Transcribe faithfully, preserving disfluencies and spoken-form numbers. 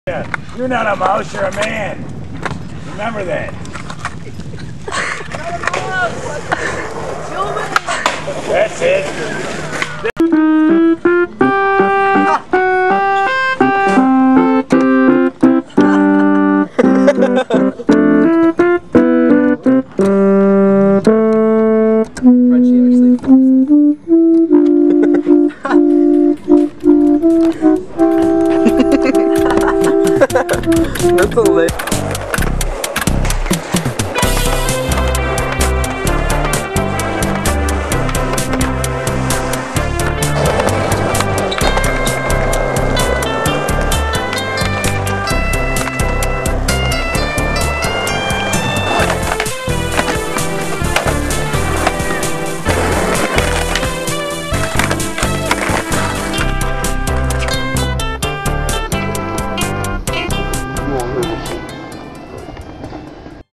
Yeah, you're not a mouse, you're a man. Remember that. That's it. That's a lit.